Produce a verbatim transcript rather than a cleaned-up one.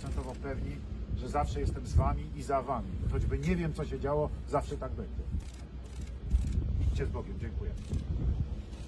stuprocentowo pewni, że zawsze jestem z wami i za wami. Choćby nie wiem, co się działo, zawsze tak będzie. Idźcie z Bogiem. Dziękuję.